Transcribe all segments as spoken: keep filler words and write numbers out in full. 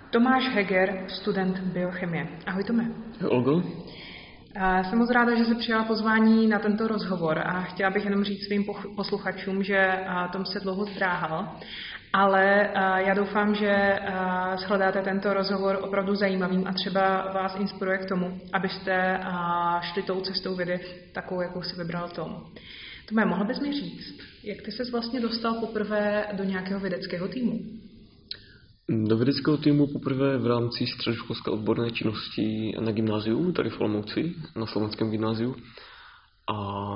Tomáš Heger, student biochemie. Ahoj Tome. Olgo. Jsem moc ráda, že jsi přijala pozvání na tento rozhovor a chtěla bych jenom říct svým posluchačům, že Tom se dlouho zdráhal, ale já doufám, že shledáte tento rozhovor opravdu zajímavým a třeba vás inspiruje k tomu, abyste šli tou cestou vědy takovou, jakou si vybral Tom. Tome, mohl bys mi říct, jak ty ses vlastně dostal poprvé do nějakého vědeckého týmu? Do vědeckého týmu poprvé v rámci středoškolské odborné činnosti na gymnáziu, tady v Olomouci, na Slovenském gymnáziu. A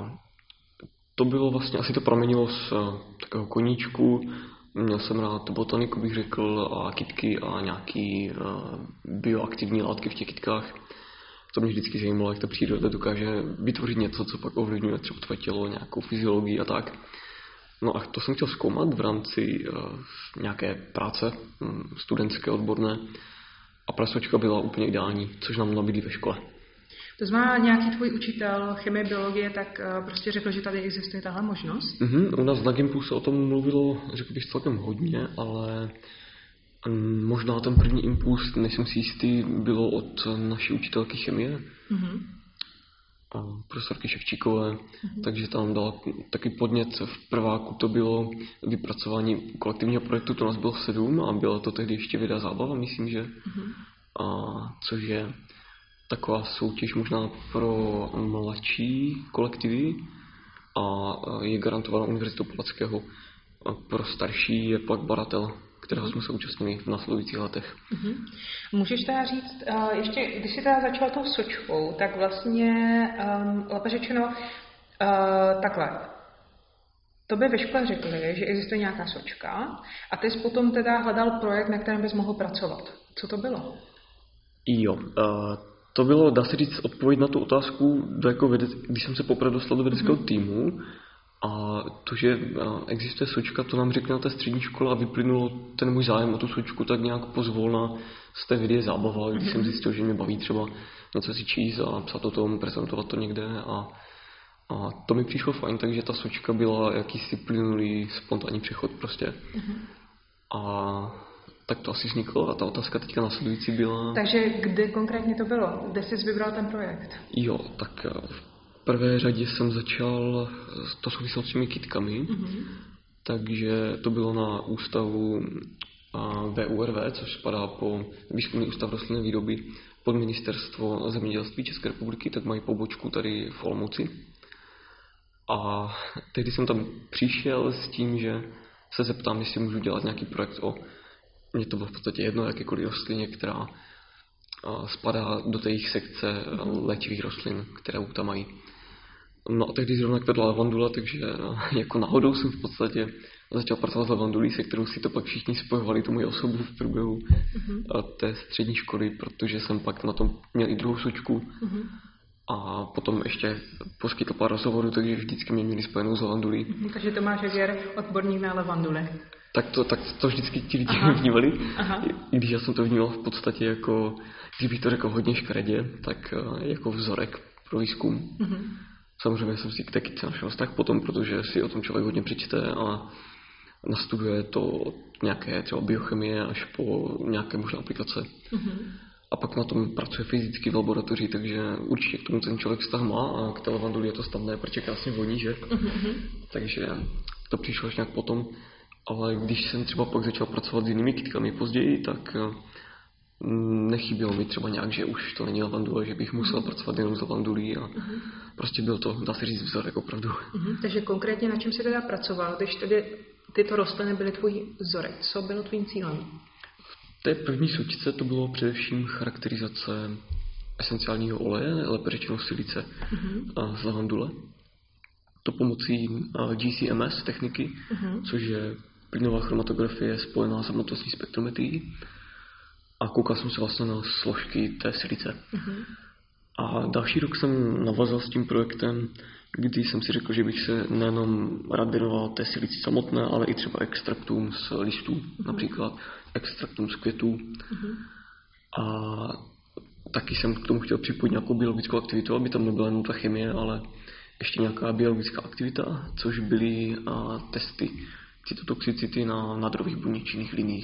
to bylo vlastně, asi to pramenilo z takového koníčku. Měl jsem rád botaniku, bych řekl, a kytky a nějaký bioaktivní látky v těch kytkách. To mě vždycky zajímalo, jak ta příroda dokáže vytvořit něco, co pak ovlivňuje třeba tvoje tělo, nějakou fyziologii a tak. No a to jsem chtěl zkoumat v rámci uh, nějaké práce um, studentské, odborné a prasočka byla úplně ideální, což nám nabídli ve škole. To znamená, nějaký tvůj učitel chemie, biologie, tak uh, prostě řekl, že tady existuje tahle možnost? Mm-hmm, u nás na Gimpu se o tom mluvilo, řekl bych, celkem hodně, ale um, možná ten první impuls, nejsem si jistý, bylo od naší učitelky chemie. Mm-hmm. profesorky Ševčíkové, mm-hmm. takže tam dala taky podnět. V prváku to bylo vypracování kolektivního projektu, to nás bylo sedm a byla to tehdy ještě věda zábava, myslím, že. Mm-hmm. A což je taková soutěž možná pro mladší kolektivy a je garantována Univerzitou Palackého. A pro starší je pak baratel, kterého jsme se účastnili v následujících letech. Mm-hmm. Můžeš teda říct, uh, ještě, když jsi teda začal tou sočkou, tak vlastně, um, lépe řečeno, uh, takhle. To by ve škole řekli, že existuje nějaká sočka a ty jsi potom teda hledal projekt, na kterém bys mohl pracovat. Co to bylo? Jo, uh, to bylo, dá se říct, odpověď na tu otázku, do jako vědec, když jsem se poprvé dostal do vědeckého mm-hmm. týmu. A to, že existuje sočka, to nám řekl na té střední škole a vyplynulo ten můj zájem o tu sočku tak nějak pozvolna z té videa zábava, když mm-hmm. jsem zjistil, že mě baví třeba něco si číst a psat o tom, prezentovat to někde a, a to mi přišlo fajn, takže ta sočka byla jakýsi plynulý spontánní přechod prostě. Mm-hmm. A tak to asi vzniklo a ta otázka teďka následující byla... Takže kde konkrétně to bylo? Kde jsi vybral ten projekt? Jo, tak... V prvé řadě jsem začal, to souviselo s těmi kytkami, mm-hmm. takže to bylo na ústavu V U R V, což spadá po Výzkumný ústav rostlinné výroby pod Ministerstvo zemědělství České republiky, tak mají pobočku tady v Olomouci. A tehdy jsem tam přišel s tím, že se zeptám, jestli můžu dělat nějaký projekt o, mně to bylo v podstatě jedno, jakékoliv rostlině, která spadá do té jejich sekce mm-hmm. léčivých rostlin, které tam mají. No a tehdy zrovna kvedla levandula, takže jako náhodou jsem v podstatě začal pracovat s levandulí, se kterou si to pak všichni spojovali tu moji osobu v průběhu mm-hmm. té střední školy, protože jsem pak na tom měl i druhou sočku mm-hmm. a potom ještě poskytl pár rozhovorů, takže vždycky mě měli spojenou s levandulí. Mm-hmm, takže Tomáš Heger, odborník na levanduly. Tak to, tak to vždycky ti lidi vnímali, Aha. i když já jsem to vnímal v podstatě jako, kdybych to řekl hodně škaredě, tak jako vzorek pro výzkum. Mm-hmm. Samozřejmě jsem si k té kytce našel vztah potom, protože si o tom člověk hodně přečte a nastuduje to od nějaké třeba biochemie až po nějaké možná aplikace. Mm-hmm. A pak na tom pracuje fyzicky v laboratoři, takže určitě k tomu ten člověk vztah má a k té levanduli je to stavné, protože krásně voní, že? Mm-hmm. Takže to přišlo až nějak potom. Ale když jsem třeba pak začal pracovat s jinými kytkami později, tak nechybělo mi třeba nějak, že už to není lavandule, že bych musel mm. pracovat jenom s lavandulí a mm. prostě byl to, dá se říct, vzorek opravdu. Mm. Takže konkrétně na čem jsi teda pracoval, když tedy tyto rostliny byly tvůj vzorek? Co bylo tvým cílem? V té první sočce to bylo především charakterizace esenciálního oleje, lépe řečeno silice mm. z lavandule. To pomocí G C M S techniky, mm. což je plynová chromatografie spojená s hmotnostní spektrometrií. A koukal jsem se vlastně na složky té silice. Mm-hmm. A další rok jsem navazal s tím projektem, kdy jsem si řekl, že bych se nejenom rád věnoval té silici samotné, ale i třeba extraktům z listů, mm-hmm. například extraktům z květů. Mm-hmm. A taky jsem k tomu chtěl připojit nějakou biologickou aktivitu, aby tam nebyla jenom ta chemie, ale ještě nějaká biologická aktivita, což byly a, testy cytotoxicity na nádorových buněčných liních.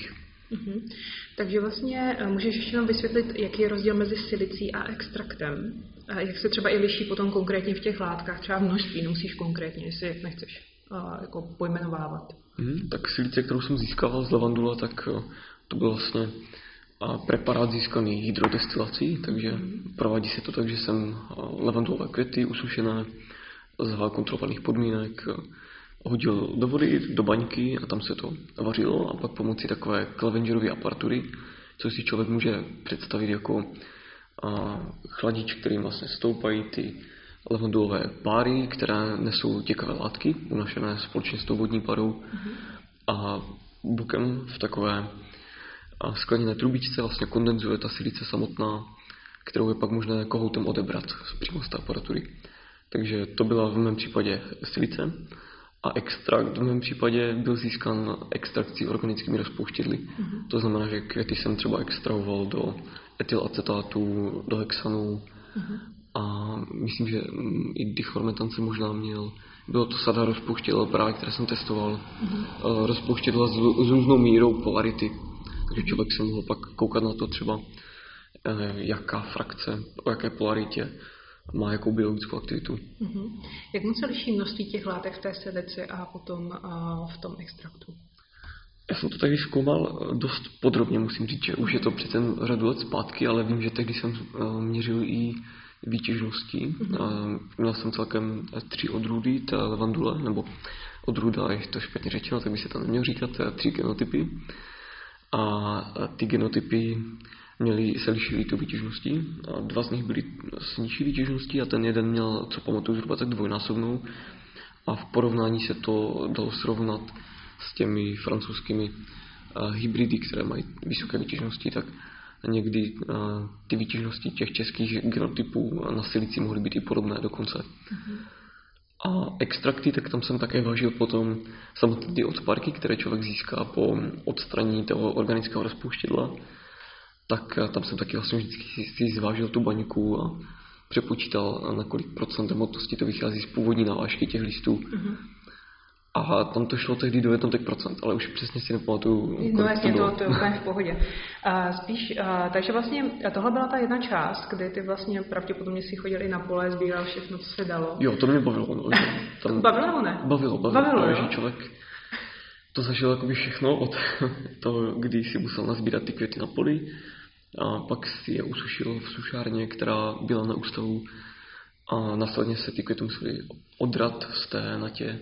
Mm-hmm. Takže vlastně můžeš ještě nám vysvětlit, jaký je rozdíl mezi silicí a extraktem? A jak se třeba i liší potom konkrétně v těch látkách, třeba množství, nemusíš konkrétně, jestli nechceš uh, jako pojmenovávat. Mm, tak silice, kterou jsem získával z levandule, tak uh, to byl vlastně uh, preparát získaný hydrodestilací, takže mm. provádí se to tak, že jsem uh, levandulové květy usušené za kontrolovaných podmínek uh, hodil do vody, do baňky a tam se to vařilo a pak pomocí takové Clevengerové aparatury, co si člověk může představit jako a, chladič, kterým vlastně stoupají ty levandulové páry, které nesou těkavé látky, unašené společně s tou vodní parou mm-hmm. a bokem v takové a, skleněné trubičce vlastně kondenzuje ta silice samotná, kterou je pak možné kohoutem odebrat přímo z té aparatury. Takže to byla v mém případě silice. A extrakt v mém případě byl získán extrakcí organickými rozpouštědly. Mm-hmm. To znamená, že květy jsem třeba extrahoval do etylacetátu, do hexanu mm-hmm. a myslím, že i dichlormetan jsem možná měl. Bylo to sada rozpouštědel právě, které jsem testoval. Mm-hmm. Rozpouštědla s, s různou mírou polarity. Takže člověk se mohl pak koukat na to třeba, jaká frakce, o jaké polaritě má jakou biologickou aktivitu. Uh-huh. Jak moc se liší množství těch látek v té silici a potom uh, v tom extraktu? Já jsem to tehdy zkoumal dost podrobně, musím říct, že už je to přece řadu let zpátky, ale vím, že tehdy jsem uh, měřil i výtěžnosti. Uh-huh. Uh, měl jsem celkem tři odrůdy té levandule, nebo odrůda, je to špatně řečeno, tak by se to nemělo říkat, tři genotypy. A ty genotypy měli, se lišili tu výtěžností a dva z nich byly s nižší výtěžností a ten jeden měl, co pamatuju, zhruba tak dvojnásobnou a v porovnání se to dalo srovnat s těmi francouzskými uh, hybridy, které mají vysoké výtěžnosti, tak někdy uh, ty výtěžnosti těch českých genotypů na silici mohly být i podobné dokonce. Mm-hmm. A extrakty, tak tam jsem také vážil potom samotné ty odparky, které člověk získá po odstranění toho organického rozpouštědla. Tak tam jsem taky vlastně vždycky si zvážil tu baňku a přepočítal, na kolik procent hmotnosti to vychází z původní navážky těch listů. Mm-hmm. A tam to šlo tehdy do jednotek procent, ale už přesně si nepamatuju. No jasně, to, to je úplně v pohodě. A spíš, a, takže vlastně tohle byla ta jedna část, kdy ty vlastně pravděpodobně si chodil i na pole, sbíral všechno, co se dalo. Jo, to mě bavilo. No, tam... bavilo nebo ne? Bavilo, bavilo. bavilo právě, že člověk to zažil jakoby všechno od toho, kdy si musel nazbírat ty květy na poli a pak si je usušil v sušárně, která byla na ústavu a následně se ty květy museli odrat z té natě.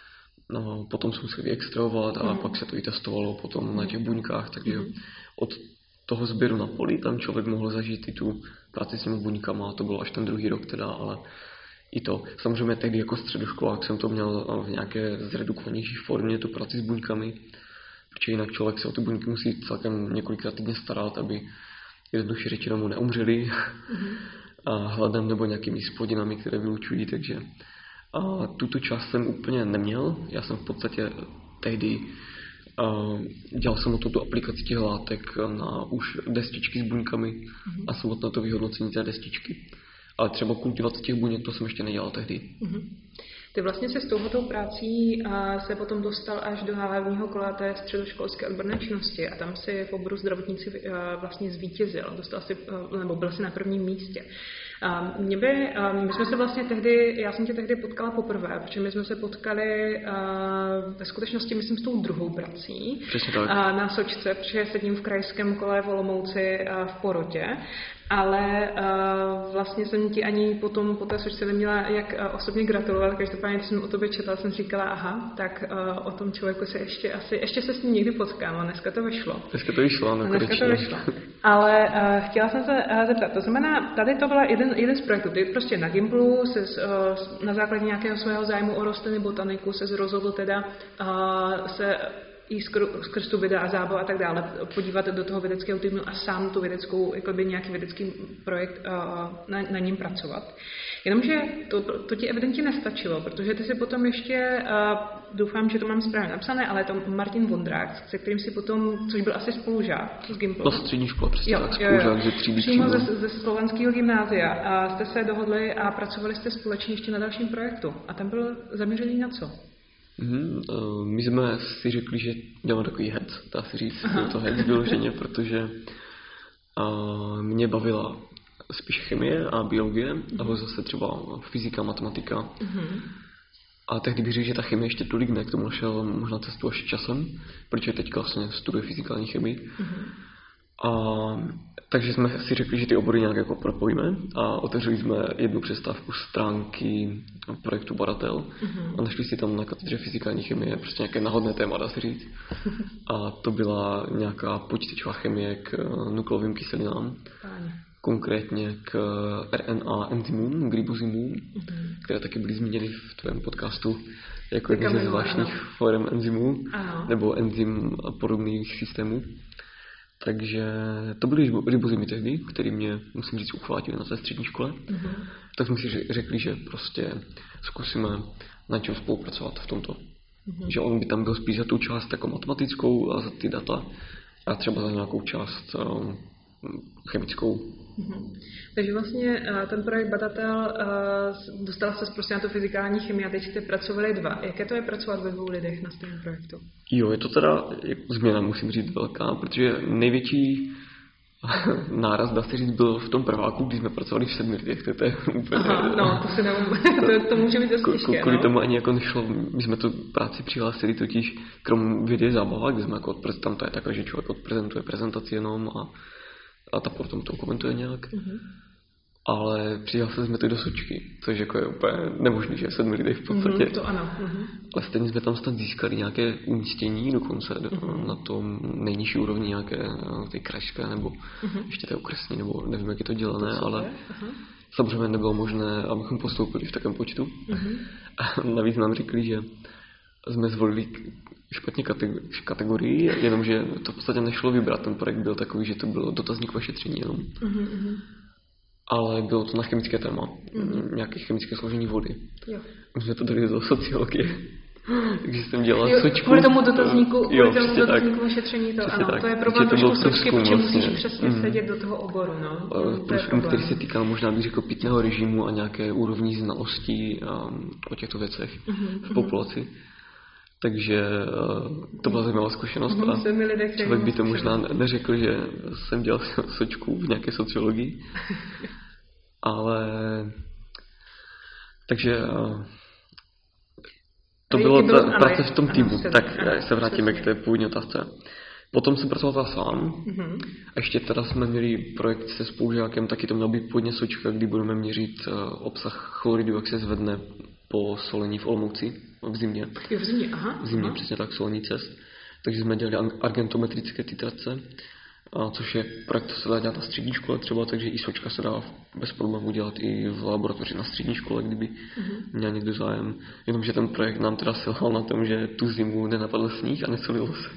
No, potom jsme museli vyextrahovat a mm. pak se to i testovalo potom na těch buňkách, takže mm. od toho sběru na poli tam člověk mohl zažít i tu práci s těmi buňkama, to bylo až ten druhý rok teda, ale i to. Samozřejmě tehdy jako středoškolák jsem to měl v nějaké zredukovanější formě, tu práci s buňkami, protože jinak člověk se o ty buňky musí celkem několikrát týdně starat, aby jednoduše řečeno mu neumřeli mm. a hladem nebo nějakými spodinami, které vylučují, takže a tuto část jsem úplně neměl. Já jsem v podstatě tehdy uh, dělal jsem o tu aplikaci těch látek na už destičky s buňkami mm-hmm. a samotné to vyhodnocení té destičky. Ale třeba kultivace těch buněk, to jsem ještě nedělal tehdy. Mm-hmm. Ty vlastně se s touhletou prací a se potom dostal až do hlavního kola té středoškolské odborné činnosti a tam si v oboru zdravotníci vlastně zvítězil. Dostal si, nebo byl si na prvním místě. A mě by, my jsme se vlastně tehdy, já jsem tě tehdy potkala poprvé, protože my jsme se potkali ve skutečnosti, myslím, s tou druhou prací na Sočce, protože sedím v krajském kole v Olomouci v porotě. Ale uh, vlastně jsem ti ani potom po té Sočce neměla jak uh, osobně gratulovat, každopádně když jsem o tobě četla, jsem říkala, aha, tak uh, o tom člověku se ještě asi, ještě se s ním někdy potkám a dneska to vyšlo. Dneska to vyšlo, no Dneska to vyšlo. Ale uh, chtěla jsem se uh, zeptat, to znamená, tady to byl jeden, jeden z projektů, ty prostě na Gimplu se uh, na základě nějakého svého zájmu o rostliny botaniku se rozhodl teda uh, se i skrz tu videa a zábavu a tak dále, podívat do toho vědeckého týmu a sám tu vědeckou, jakoby nějaký vědecký projekt uh, na, na něm pracovat. Jenomže to, to ti evidentně nestačilo, protože ty si potom ještě, uh, doufám, že to mám správně napsané, ale to Martin Vondrák, se kterým si potom, což byl asi spolužák z Gimplu. Na střední škole, přesně tak, spolužák ze třídy. Přímo ze, ze slovenského gymnázia a jste se dohodli a pracovali jste společně ještě na dalším projektu. A tam byl zaměřený na co? Mm, uh, my jsme si řekli, že děláme takový hec, dá se říct, byl to hec vyloženě, protože uh, mě bavila spíš chemie a biologie, mm-hmm. alebo zase třeba fyzika, matematika. Mm-hmm. A tehdy bych řekl, že ta chemie ještě tolik ne, k tomu našel možná cestu až časem, protože teďka vlastně studuje fyzikální chemii. Mm-hmm. A takže jsme si řekli, že ty obory nějak jako propojíme a otevřeli jsme jednu přestávku stránky projektu Badatel mm-hmm. a našli si tam na katedře fyzikální chemie prostě nějaké náhodné téma, dá se říct. A to byla nějaká počítačová chemie k nukleovým kyselinám, konkrétně k R N A enzymům, k ribozymům, mm-hmm. které taky byly zmíněny v tvém podcastu jako jedny ze zvláštních forem enzymů nebo enzym podobných systémů. Takže to byly ribozymy tehdy, které mě, musím říct, uchvátily na té střední škole. Mm-hmm. Tak jsme si řekli, že prostě zkusíme na čem spolupracovat v tomto. Mm-hmm. Že on by tam byl spíš za tu část jako matematickou a za ty data a třeba za nějakou část um, chemickou. Mm-hmm. Takže vlastně ten projekt Badatel dostal se prostě na tu fyzikální chemii a teď jste pracovali dva. Jaké to je pracovat ve dvou lidech na stejném projektu? Jo, je to teda změna, musím říct, velká, protože největší náraz, dá se říct, byl v tom prváku, když jsme pracovali v sedmi lidech. To je úplně... Aha, no, to se neumím. to, to může být dost těžké. Kvůli no? tomu ani jako nešlo, my jsme tu práci přihlásili totiž krom vědy zábava, kde jsme jako tam to je takové, že člověk odprezentuje prezentaci jenom a a ta potom to komentuje nějak. Mm-hmm. Ale přihlásili jsme to do Sočky, což jako je úplně nemožný, že sedmi lidé v podstatě. Mm-hmm, to ano. Mm-hmm. Ale stejně jsme tam snad získali nějaké umístění dokonce mm-hmm. na tom nejnižší úrovni nějaké té krajské nebo mm-hmm. ještě té okresní, nebo nevím, jak je to dělané, to ale uh-huh. samozřejmě nebylo možné, abychom postoupili v takovém počtu. Mm-hmm. A navíc nám řekli, že jsme zvolili špatně kategorii, jenomže to v podstatě nešlo vybrat. Ten projekt byl takový, že to bylo dotazníkové šetření jenom. Mm-hmm. Ale bylo to na chemické téma, mm-hmm. nějaké chemické složení vody. Jo. My jsme to dali do sociologie. Takže jsem dělal jo, sočku. Kvůli tomu dotazníku, kvůli jo, tomu dotazníku šetření, to ano. Tak. To je problém trošku sočky, protože musíš vlastně přesně mm. sedět do toho oboru. No. Průzkum, který se týkal možná bych řekl pitného režimu a nějaké úrovní znalostí um, o těchto věcech mm-hmm. v populaci. Takže uh, to byla zajímavá zkušenost a člověk by to možná neřekl, že jsem dělal sočku v nějaké sociologii. Ale takže uh, to bylo ta práce v tom týmu. Tak se vrátíme k té původní otázce. Potom jsem pracoval sám mm-hmm. a ještě teda jsme měli projekt se spolužákem, taky to měla být původně sočka, kdy budeme měřit uh, obsah chloridu, jak se zvedne po solení v Olomouci v zimě. Jo, v zimě, aha. V zimě, aha. přesně tak, solení cest. Takže jsme dělali argentometrické titrace, a což je projekt, co se dá dělat na střední škole třeba, takže i sočka se dá bez problémů dělat i v laboratoři na střední škole, kdyby mm-hmm. měl někdo zájem. Jenomže ten projekt nám teda selhal na tom, že tu zimu nenapadl sníh a nesolilo se.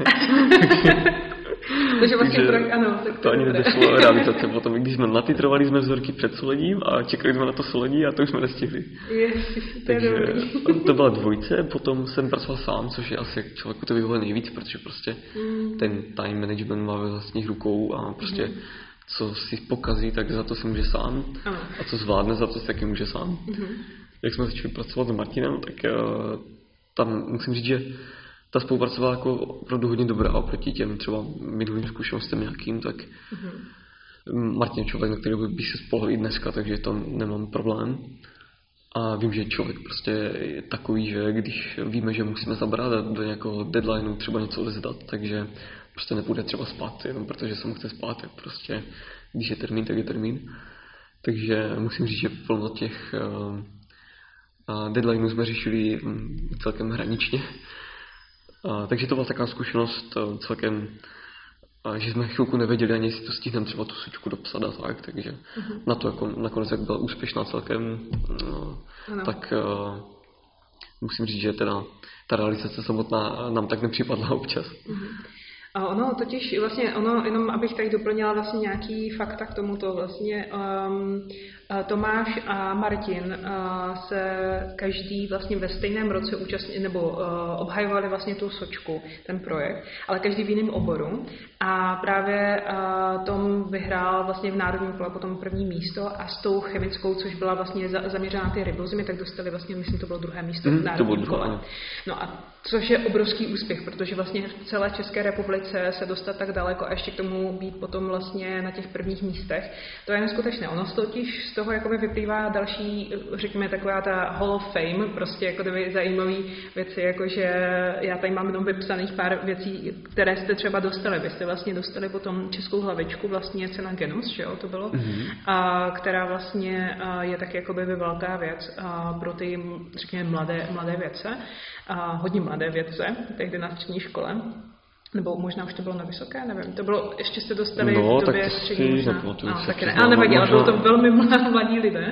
Takže vlastně projekt, ano. Tak to, to ani nedošlo realizace. Potom, když jsme natitrovali jsme vzorky před solením a čekali jsme na to solení a to už jsme nestihli. Ježiš, takže to byla dvojce, potom jsem pracoval sám, což je asi člověku to vyhovuje nejvíc, protože prostě mm. ten time management má ve vlastních rukou a prostě mm. co si pokazí, tak za to si může sám ano. a co zvládne, za to si taky může sám. Mm. Jak jsme začali pracovat s Martinem, tak uh, tam musím říct, že ta spolupráce byla jako opravdu hodně dobrá oproti těm třeba minulým zkušenostem nějakým, tak mm-hmm. Martin je člověk, na který bych se spolehl i dneska, takže to nemám problém. A vím, že člověk prostě je takový, že když víme, že musíme zabrat do nějakého deadlineu třeba něco odezdat, takže prostě nepůjde třeba spát, jenom protože se mu chce spát, tak prostě když je termín, tak je termín. Takže musím říct, že plno těch uh, deadlineů jsme řešili um, celkem hraničně. A, takže to byla taková zkušenost a, celkem, a, že jsme chvilku nevěděli ani, jestli to stihneme třeba tu sočku dopsat a tak, takže uh-huh. na to jako nakonec jak byla úspěšná celkem, no, tak a, musím říct, že teda ta realizace samotná nám tak nepřipadla občas. Uh-huh. A ono totiž vlastně, ono, jenom abych tady doplnila vlastně nějaký fakta k tomuto vlastně, um, Tomáš a Martin uh, se každý vlastně ve stejném roce účastnili, nebo uh, obhajovali vlastně tu sočku, ten projekt, ale každý v jiném oboru. A právě uh, Tom potom vyhrál vlastně v národním kole potom první místo a s tou chemickou, což byla vlastně za, zaměřená na ty ribozymy, tak dostali vlastně, myslím, to bylo druhé místo mm, v národním kole. No a což je obrovský úspěch, protože vlastně v celé České republice se dostat tak daleko a ještě k tomu být potom vlastně na těch prvních místech, to je neskutečné. Ono totiž z toho jakoby vyplývá další, řekněme, taková ta Hall of Fame, prostě jako kdyby zajímavý věci, jakože já tady mám jenom vypsaných pár věcí, které jste třeba dostali. Vy jste vlastně dostali potom českou hlavičku, vlastně cena Genus, že jo, to bylo, mm-hmm. a, která vlastně je tak jakoby velká věc a pro ty, řekněme, mladé, mladé vědce, a hodně mladé vědce, tehdy na střední škole. Nebo možná už to bylo na vysoké, nevím. To bylo, ještě jste dostali no, v době střední možná. No, taky ne. Ale nevadí, ale bylo to velmi mladí lidé.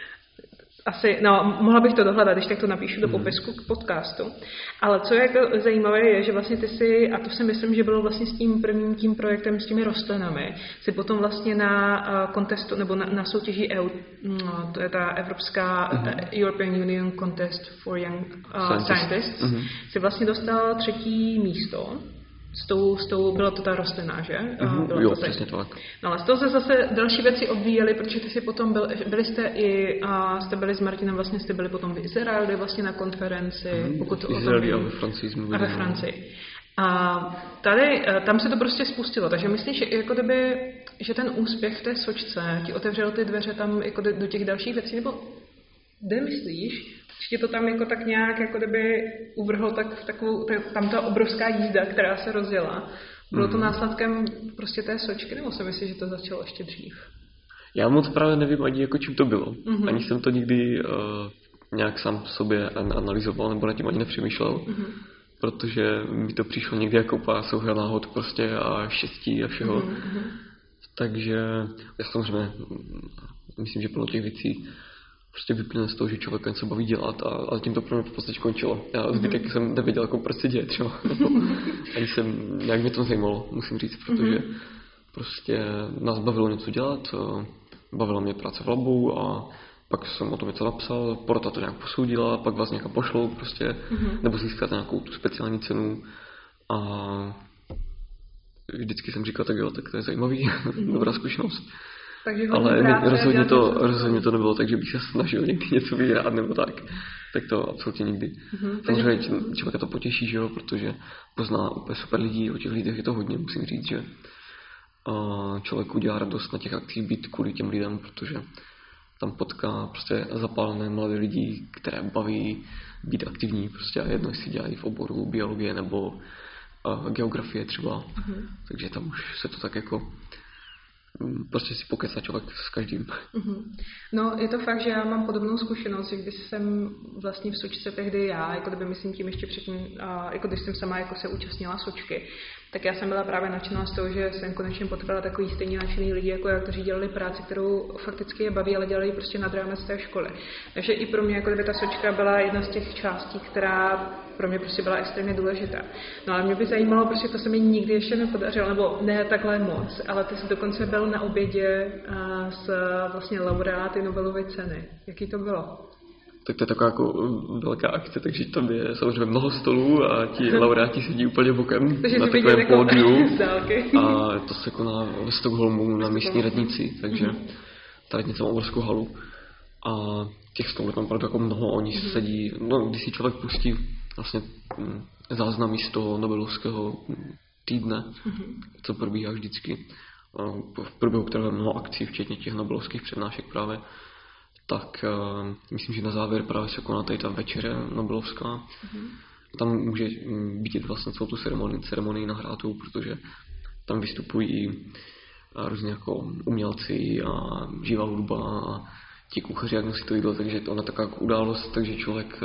Asi, no, mohla bych to dohledat, když tak to napíšu do popisku k podcastu. Ale co je jako zajímavé, je, že vlastně ty si, a to si myslím, že bylo vlastně s tím prvním tím projektem s těmi rostlinami, si potom vlastně na contestu, nebo na, na soutěži E U, no, to je ta Evropská mm-hmm. European Union Contest for Young uh, Scientists, Scientists mm-hmm. si vlastně dostal třetí místo. S tou, s tou, byla to ta rostlina, že? Mm-hmm, jo, přesně tak. No ale z toho se zase další věci odvíjely, protože ty si potom byl, byli jste i, a jste byli s Martinem, vlastně jste byli potom v Izraeli vlastně na konferenci. Mm-hmm, pokud v Izraeli a ve Francii jsme byli. A ve Francii. A tady, tam se to prostě spustilo, takže myslíš, že, jako kdyby, že ten úspěch v té Sočce ti otevřel ty dveře tam jako do, do těch dalších věcí, nebo kde myslíš, že to tam jako tak nějak, jako kdyby uvrhlo tak v takovou, tam ta obrovská jízda, která se rozjela. Bylo to následkem prostě té Sočky, nebo si myslíš, že to začalo ještě dřív? Já moc právě nevím ani jako čím to bylo. Mm-hmm. Ani jsem to nikdy uh, nějak sám sobě analyzoval, nebo nad tím ani nepřemýšlel. Mm-hmm. Protože mi to přišlo někdy jako pár souhra náhod prostě a štěstí a všeho. Mm-hmm. Takže já samozřejmě myslím, že plno těch věcí prostě vyplyne z toho, že člověk se baví dělat a, a tím to pro mě v podstatě končilo. Já zbytek mm-hmm. jsem nevěděl, jako proč se děje třeba. Ani jsem, nějak mě to zajímalo, musím říct, protože mm-hmm. prostě nás bavilo něco dělat, bavila mě práce v labu a pak jsem o tom něco napsal, porota to nějak posoudila, pak vás nějaká pošlou prostě, mm-hmm. nebo získat nějakou tu speciální cenu a vždycky jsem říkal, tak jo, tak to je zajímavý, mm-hmm. dobrá zkušenost. Takže ale ne, rozhodně, to, rozhodně to nebylo tak, že bych se snažil někdy něco vyhrát nebo tak. Tak to absolutně nikdy. Mm-hmm. Samozřejmě člověka to potěší, že jo, protože pozná úplně super lidí, o těch lidech je to hodně, musím říct, že člověk udělá radost na těch akcích být kvůli těm lidem, protože tam potká prostě zapálené mladé lidi, které baví být aktivní, prostě a jedno si dělají v oboru biologie nebo uh, geografie třeba. Mm-hmm. Takže tam už se to tak jako prostě si pokecá člověk s každým. Mm-hmm. No, je to fakt, že já mám podobnou zkušenost, že když jsem vlastně v Sočce tehdy já, jako kdyby myslím tím ještě předtím, jako když jsem sama jako se účastnila Sočky, tak já jsem byla právě nadšená z toho, že jsem konečně potkala takový stejně nadšený lidi jako já, kteří dělali práci, kterou fakticky je baví, ale dělali prostě nad rámec té školy. Takže i pro mě jako kdyby ta Sočka byla jedna z těch částí, která pro mě prostě byla extrémně důležitá. No ale mě by zajímalo, prostě to se mi nikdy ještě nepodařilo, nebo ne takhle moc, ale ty jsi dokonce byl na obědě s vlastně laureáty Nobelovy ceny. Jaký to bylo? Tak to je taková jako velká akce, takže tam je samozřejmě mnoho stolů a ti laureáti sedí úplně bokem takže na takovém pódiu. A to se koná ve Stockholmu na místní radnici, takže ta radnice má obrovskou halu. A těch stolů tam opravdu jako mnoho, oni mm-hmm. sedí, no když si člověk pustí vlastně záznamy z toho Nobelovského týdne, mm-hmm. co probíhá vždycky, v průběhu kterého mnoho akcí, včetně těch Nobelovských přednášek právě, tak uh, myslím, že na závěr právě se koná tady ta večeře Nobelovská. Mm-hmm. Tam může vidět vlastně celou tu ceremonii, ceremonii nahrátou, protože tam vystupují uh, různě jako umělci a živá hudba a ti kuchaři, jak nosí to jídlo, takže to je taková událost, takže člověk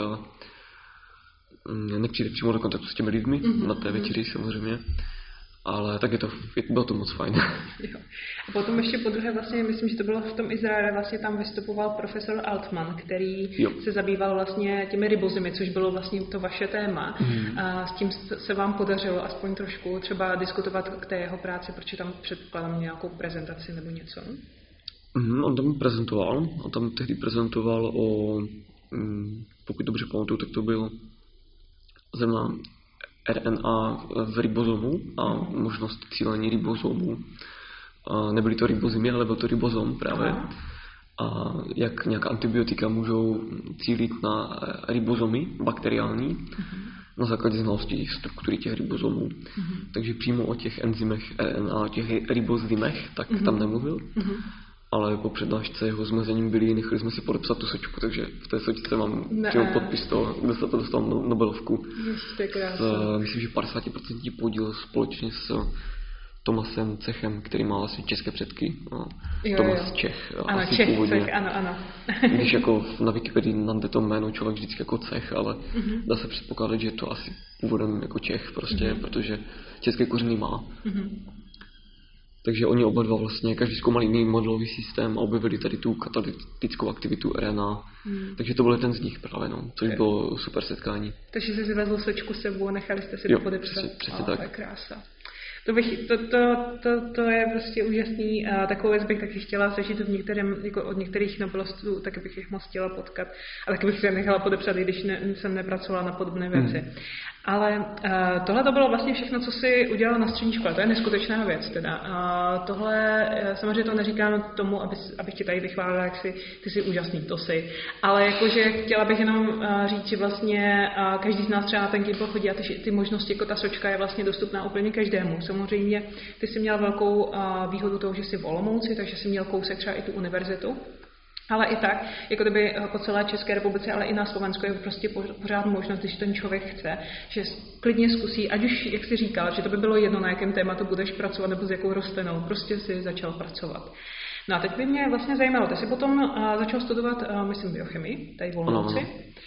uh, nepřijde přímo do kontaktu s těmi lidmi mm-hmm. na té večeři samozřejmě. Ale tak je to, bylo to moc fajn. Jo. A potom ještě po druhé vlastně, myslím, že to bylo v tom Izraeli, vlastně tam vystupoval profesor Altman, který jo. se zabýval vlastně těmi ribozymy, což bylo vlastně to vaše téma. Hmm. A s tím se vám podařilo aspoň trošku třeba diskutovat k té jeho práci, protože tam předpokládám nějakou prezentaci nebo něco. Hmm, on tam prezentoval, on tam tehdy prezentoval o, pokud dobře pamatuju, tak to byl zrovna R N A v ribozomu a možnost cílení ribozomu nebyly to ribozymy, ale byl to ribozom právě. Aha. A jak nějaká antibiotika můžou cílit na ribozomy bakteriální, uh-huh. na základě znalosti struktury těch ribozomů. Uh-huh. Takže přímo o těch enzymech R N A, těch ribozymech, tak uh-huh. tam nemluvil. Uh-huh. Ale po přednášce jeho zmrzením byli, nechali jsme si podepsat tu sočku, takže v té sočce mám přímo podpis toho, kde se to dostal Nobelovku. S, myslím, že padesát procent podíl společně s Tomasem Cechem, který má vlastně české předky. Jo, Tomas jo. Čech. Ano, asi Čech, původně. Cech, ano, ano. Když jako na Wikipedii najde to jméno člověk vždycky jako Cech, ale uh-huh. dá se předpokládat, že je to asi původem jako Čech prostě, uh-huh. protože české kořeny má. Uh-huh. Takže oni oba dva vlastně, každý zkoumali jiný modelový systém a objevili tady tu katalytickou aktivitu R N A. Hmm. Takže to byl ten z nich právě, no, což bylo super setkání. Takže jsi si vezl sočku s sebou a nechali jste si jo, to podepsat. Přesně, přesně oh, tak. To je krása. To, bych, to, to, to, to je prostě úžasný a takovou věc bych taky chtěla zažít v některém, jako od některých Nobelostů, taky bych jich moc chtěla potkat a taky bych se nechala podepsat, i když ne, jsem nepracovala na podobné věci. Hmm. Ale uh, tohle to bylo vlastně všechno, co si udělala na střední škole. To je neskutečná věc teda. Uh, tohle, samozřejmě to neříkám tomu, aby, abych ti tady vychválila, jak si, ty jsi úžasný, to jsi. Ale jakože chtěla bych jenom uh, říct, že vlastně uh, každý z nás třeba na ten Gimpl chodí a ty, ty možnosti, jako ta sočka je vlastně dostupná úplně každému. Samozřejmě ty jsi měla velkou uh, výhodu toho, že jsi v Olomouci, takže jsi měl kousek třeba i tu univerzitu. Ale i tak, jako kdyby po celé České republice, ale i na Slovensku je prostě pořád možnost, když ten člověk chce, že klidně zkusí, ať už, jak jsi říkal, že to by bylo jedno, na jakém tématu budeš pracovat nebo s jakou rostlinou, prostě si začal pracovat. No a teď by mě vlastně zajímalo, ty jsi potom uh, začal studovat, uh, myslím, biochemii, tady v Olomouci.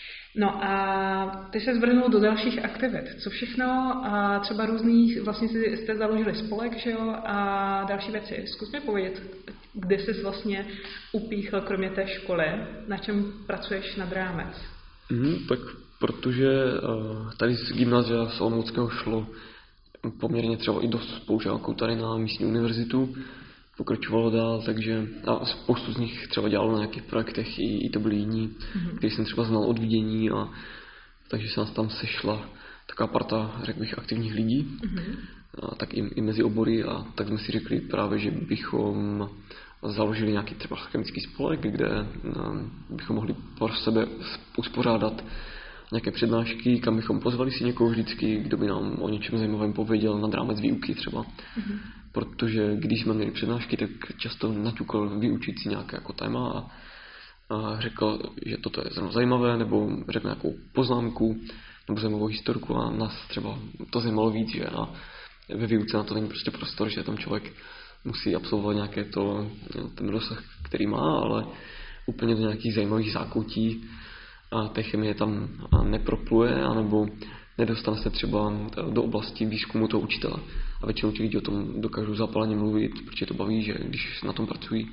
No a ty se zvrhnul do dalších aktivit. Co všechno, a třeba různých, vlastně jste založili spolek, že jo, a další věci. Zkus mi povědět, kde jsi vlastně upíchl, kromě té školy, na čem pracuješ nad rámec? Mm, tak protože uh, tady z gymnázia z Olomouckého šlo poměrně třeba i dost spolužáků tady na místní univerzitu, pokračovalo dál, takže a spoustu z nich třeba dělalo na nějakých projektech, i, i to byli jiní, mm-hmm. který jsem třeba znal od vidění, a takže se nás tam sešla taková parta, řekl bych, aktivních lidí, mm-hmm. a tak i, i mezi obory, a tak jsme si řekli právě, že bychom založili nějaký třeba chemický spolek, kde um, bychom mohli pro sebe uspořádat nějaké přednášky, kam bychom pozvali si někoho vždycky, kdo by nám o něčem zajímavém pověděl nad rámec výuky třeba. Mm-hmm. Protože když jsme měli přednášky, tak často naťukal vyučící nějaké jako téma a, a řekl, že toto je zrovna zajímavé, nebo řekl nějakou poznámku nebo zajímavou historku, a nás třeba to zajímalo víc, že a ve výuce na to není prostě prostor, že tam člověk musí absolvovat nějaké to, ten rozsah, který má, ale úplně do nějakých zajímavých zákoutí a té chemie tam nepropluje, anebo nedostane se třeba do oblasti výzkumu toho učitele. A většinou ti lidi o tom dokážou zápalně mluvit, protože to baví, že když na tom pracují.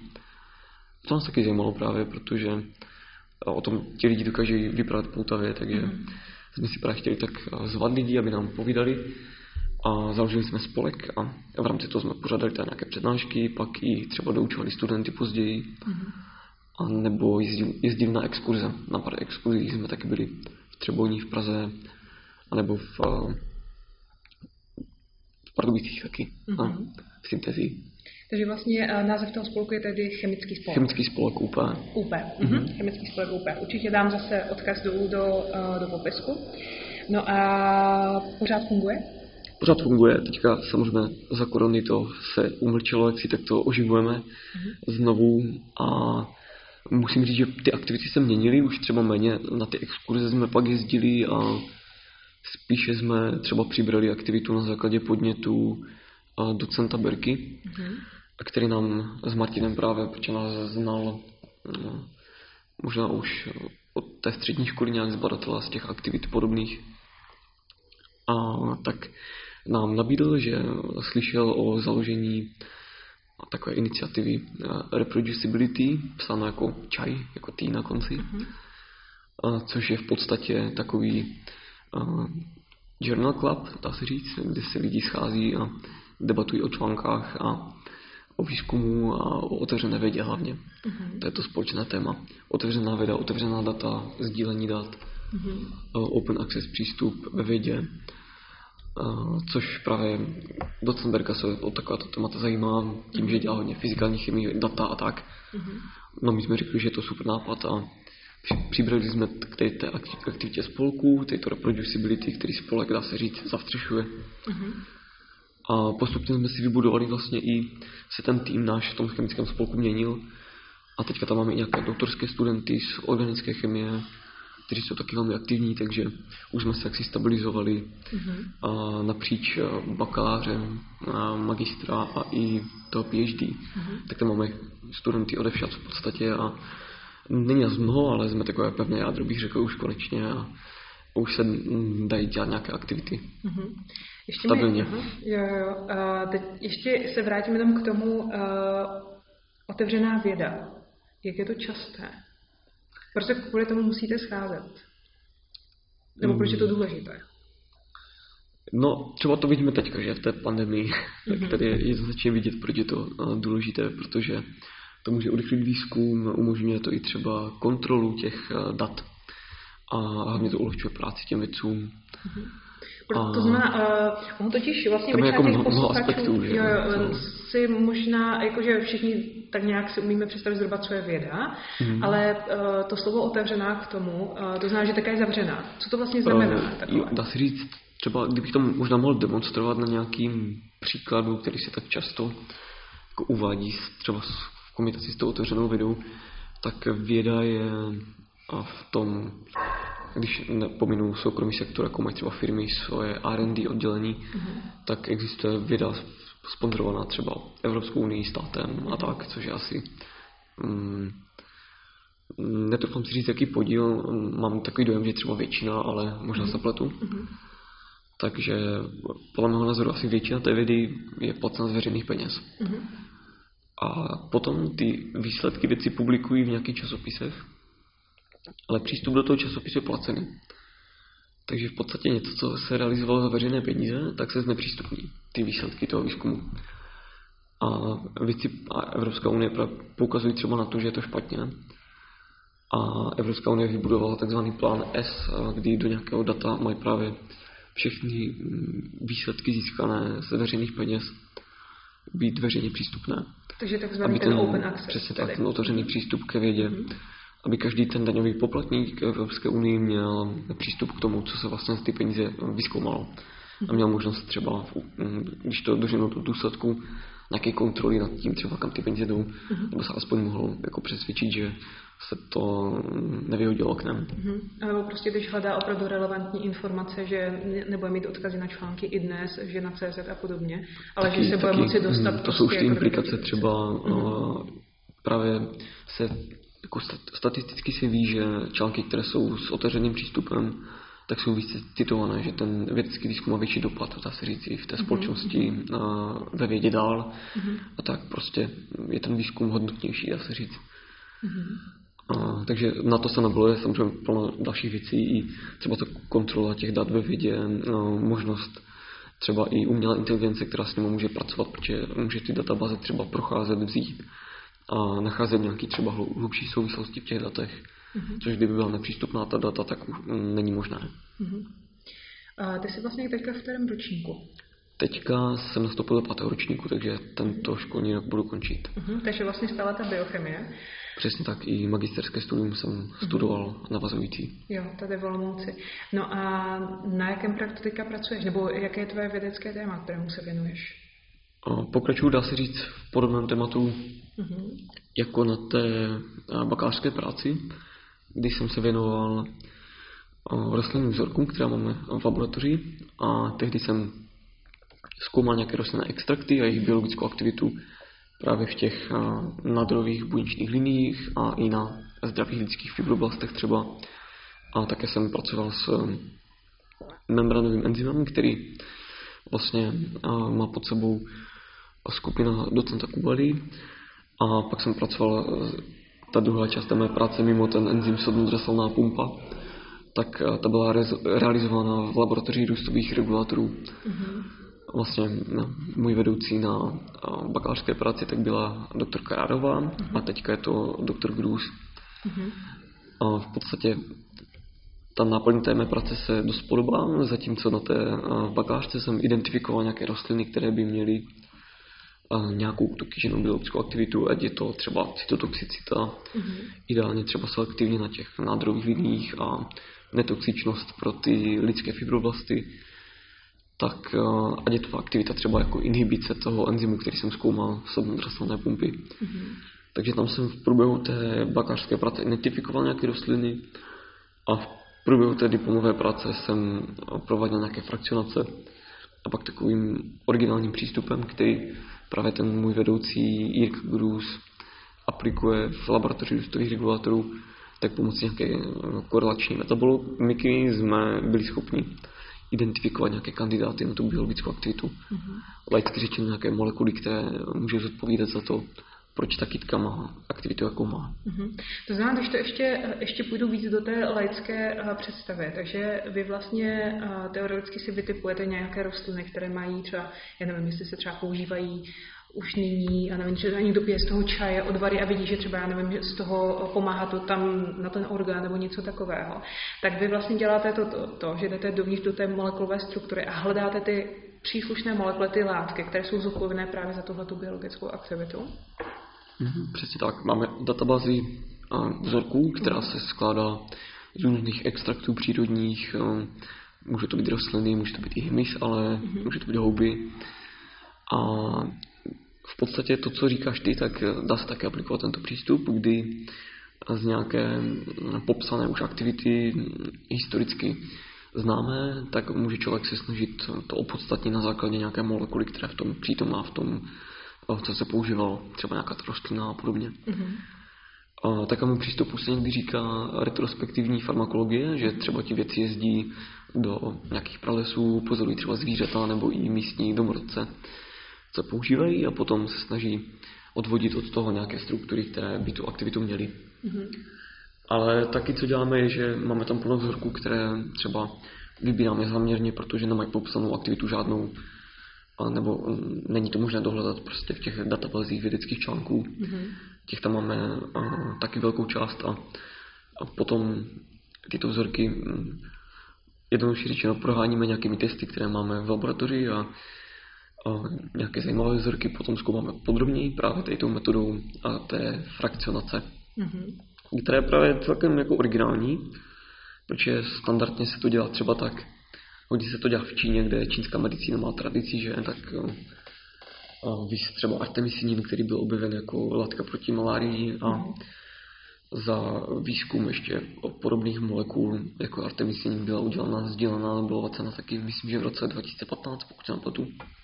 To nás taky zajímalo právě, protože o tom ti lidi dokáží vyprávět poutavě, takže mm. jsme si právě chtěli tak zvat lidi, aby nám povídali, a založili jsme spolek a v rámci toho jsme pořádali tady nějaké přednášky, pak i třeba doučovali studenty později, mm. a nebo jezdili, jezdili na exkurze. Na pár exkurzí jsme taky byli v Třeboní, v Praze, anebo v, v Pardubicích taky, mm-hmm. a v Synthesii. Takže vlastně název toho spolku je tedy Chemický spolek. Chemický spolek U P. U P, mm-hmm. Chemický spolek U P. Určitě dám zase odkaz do, do, do popisku. No a pořád funguje? Pořád funguje. Teďka samozřejmě za korony to se umlčelo, jak si tak to oživujeme mm-hmm. znovu, a musím říct, že ty aktivity se měnily, už třeba méně na ty exkurze jsme pak jezdili a spíše jsme třeba přibrali aktivitu na základě podnětu docenta Berky, mm-hmm. který nám s Martinem právě, protože nás znal no, možná už od té střední školy nějak z badatela z těch aktivit podobných. A tak nám nabídl, že slyšel o založení takové iniciativy Reproducibility, psáno jako čaj, jako tý na konci, mm-hmm. a což je v podstatě takový uh, journal club, dá se říct, kde se lidi schází a debatují o článkách a o výzkumu a o otevřené vědě hlavně. Mm-hmm. To je to společné téma. Otevřená věda, otevřená data, sdílení dat, mm-hmm. open access přístup ve vědě. což právě docent Berka se o takováto témata zajímá tím, že dělá hodně fyzikální chemii, data a tak. Mm-hmm. No my jsme řekli, že je to super nápad a přibrali jsme k té aktivitě spolku, této reproducibility, který spolek, dá se říct, zastřešuje. Mm-hmm. A postupně jsme si vybudovali vlastně i se ten tým náš v tom chemickém spolku měnil. A teďka tam máme i nějaké doktorské studenty z organické chemie, kteří jsou taky velmi aktivní, takže už jsme se jaksi stabilizovali mm-hmm. a napříč bakalářem, a magistra a i toho PhD. Mm-hmm. Tak tam máme studenty odevšad v podstatě a není nás mnoho, ale jsme takové pevné jádro, bych řekl už konečně a už se dají dělat nějaké aktivity. Mm-hmm. Ještě stabilně. Mi, jo, jo. A teď ještě se vrátím jenom k tomu uh, otevřená věda. Jak je to časté? Proč se kvůli tomu musíte scházet? Nebo proč je to důležité? No, třeba to vidíme teďka, že v té pandemii, mm-hmm. tak tady je začíná vidět, proč je to důležité, protože to může urychlit výzkum, umožňuje to i třeba kontrolu těch dat a hlavně to ulehčuje práci těm vědcům. Mm-hmm. A to znamená, uh, ono totiž vlastně většina jako těch mnoho, posluchačů jo, jo, si možná, jakože všichni tak nějak si umíme představit zhruba, co je věda, mm. ale uh, to slovo otevřená k tomu, uh, to znamená, že také je zavřená. Co to vlastně znamená? Uh, dá se říct, třeba kdybych to možná mohl demonstrovat na nějakým příkladu, který se tak často jako uvádí třeba v komitaci s tou otevřenou vědou, tak věda je v tom, když nepominu soukromý sektor, jako mají třeba firmy, svoje R and D oddělení, mm-hmm. tak existuje věda sponzorovaná třeba Evropskou unii, státem a tak, což je asi mm, netroufám si říct, jaký podíl, mám takový dojem, že třeba většina, ale možná mm-hmm. se pletu. Mm-hmm. Takže podle mého názoru asi většina té vědy je placena z veřejných peněz. Mm-hmm. A potom ty výsledky věci publikují v nějakých časopisech, ale přístup do toho časopisu je placený. Takže v podstatě něco, co se realizovalo za veřejné peníze, tak se znepřístupní ty výsledky toho výzkumu. A věci a Evropská unie poukazují třeba na to, že je to špatně. A Evropská unie vybudovala takzvaný plán S, kdy do nějakého data mají právě všechny výsledky získané ze veřejných peněz být veřejně přístupné. Takže takzvaný ten, ten open access. Přesně tak, ten otevřený přístup ke vědě. Mm-hmm. Aby každý ten daňový poplatník Evropské unii měl přístup k tomu, co se vlastně z ty peníze vyzkoumalo. A měl možnost třeba, když to doženou do důsledku, nějaké kontroly nad tím, třeba kam ty peníze jdou, mm-hmm. nebo se aspoň mohl jako přesvědčit, že se to nevyhodilo k nám. Mm-hmm. Nebo prostě, když hledá opravdu relevantní informace, že nebude mít odkazy na články i dnes, že na C Z a podobně, ale taky, že se bude taky, moci dostat. To prostě jsou už ty jako implikace do... třeba mm-hmm. právě se jako statisticky se ví, že články, které jsou s otevřeným přístupem, tak jsou více citované, že ten vědecký výzkum má větší dopad, dá se říct, i v té společnosti, mm-hmm. ve vědě dál. Mm-hmm. A tak prostě je ten výzkum hodnotnější, dá se říct. Mm-hmm. A, takže na to se nabaluje samozřejmě plno dalších věcí, i třeba ta kontrola těch dat ve vědě, no, možnost třeba i umělé inteligence, která s nimi může pracovat, protože může ty databáze třeba procházet, vzít a nacházet nějaký třeba hlubší souvislosti v těch datech, mm-hmm. což kdyby byla nepřístupná ta data, tak už není možné. Mm-hmm. A ty jsi vlastně teďka v kterém ročníku? Teďka jsem nastoupil do pátého ročníku, takže tento školní rok budu končit. Mm-hmm. Takže vlastně stále ta biochemie? Přesně tak, i magisterské studium jsem mm-hmm. studoval navazující. Jo, tady v Olomouci. No a na jakém teďka pracuješ, nebo jaké je tvoje vědecké téma, kterému se věnuješ? Pokračuju, dá se říct, v podobném tématu mm-hmm. jako na té bakalářské práci, kdy jsem se věnoval rostlinným vzorkům, které máme v laboratoři, a tehdy jsem zkoumal nějaké rostlinné extrakty a jejich biologickou aktivitu právě v těch nádorových buněčných liniích a i na zdravých lidských fibroblastech třeba. A také jsem pracoval s membranovým enzymem, který vlastně má pod sebou skupina docenta Kubaly, a pak jsem pracoval, ta druhá část té mé práce mimo ten enzym sodnodraselná pumpa, tak ta byla re- realizována v laboratoři růstových regulátorů. Mm-hmm. Vlastně no, můj vedoucí na bakalářské práci tak byla doktorka Járová, mm-hmm. a teďka je to doktor Grůz. Mm-hmm. A v podstatě ta náplň té mé práce se dost podobá, zatímco na té v bakalářce jsem identifikoval nějaké rostliny, které by měly nějakou tu kýženou biologickou aktivitu, ať je to třeba cytotoxicita, mm-hmm. ideálně třeba selektivně na těch nádorových liních a netoxičnost pro ty lidské fibroblasty, tak ať je to aktivita třeba jako inhibice toho enzymu, který jsem zkoumal v sobnodraselné pumpy. Mm-hmm. Takže tam jsem v průběhu té bakalářské práce identifikoval nějaké rostliny a v průběhu té diplomové práce jsem prováděl nějaké frakcionace a pak takovým originálním přístupem, který právě ten můj vedoucí Jirka Grus aplikuje v laboratoři růstových regulátorů, tak pomocí nějaké korelační metabolomiky jsme byli schopni identifikovat nějaké kandidáty na tu biologickou aktivitu. Mm-hmm. Laicky řečeno nějaké molekuly, které můžou zodpovídat za to, proč ta kytka má aktivitu, jakou má. Mm-hmm. To znamená, když to ještě, ještě půjdu víc do té laické představy, takže vy vlastně teoreticky si vytipujete nějaké rostliny, které mají třeba, já nevím, jestli se třeba používají už nyní, já nevím, že někdo pije z toho čaje, odvary a vidí, že třeba, já nevím, že z toho pomáhá to tam na ten orgán nebo něco takového. Tak vy vlastně děláte to, to, to že jdete dovnitř do té molekulové struktury a hledáte ty příslušné molekuly, ty látky, které jsou zodpovědné právě za tuhletu biologickou aktivitu. Mm, přesně tak. Máme databázi vzorků, která se skládá z různých extraktů přírodních. Může to být rostliny, může to být i hmyz, ale mm-hmm. může to být houby. A v podstatě to, co říkáš ty, tak dá se také aplikovat tento přístup, kdy z nějaké popsané už aktivity historicky známé, tak může člověk se snažit to opodstatnit na základě nějaké molekuly, která v tom přítomná v tom, co se používalo, třeba nějaká rostlina a podobně. Mm-hmm. A takovému přístupu se někdy říká retrospektivní farmakologie, že třeba ti věci jezdí do nějakých pralesů, pozorují třeba zvířata nebo i místní domorodce, co používají a potom se snaží odvodit od toho nějaké struktury, které by tu aktivitu měly. Mm-hmm. Ale taky co děláme je, že máme tam plno vzorků, které třeba vybíráme záměrně, protože nemají popsanou aktivitu žádnou, nebo není to možné dohledat prostě v těch databázích vědeckých článků. Mm-hmm. Těch tam máme a, taky velkou část a, a potom tyto vzorky jednoduše řečeno proháníme nějakými testy, které máme v laboratoři a, a nějaké zajímavé vzorky potom zkoumáme podrobněji právě této metodou a té frakcionace, mm-hmm. která je právě celkem jako originální, protože standardně se to dělá třeba tak, hodně se to dělá v Číně, kde čínská medicína má tradici, že tak víš třeba artemisinin, který byl objeven jako látka proti malárii a za výzkum ještě o podobných molekul jako artemisinin byla udělána, sdílená, byla cena taky, myslím, že v roce dva tisíce patnáct, pokud se nepletu.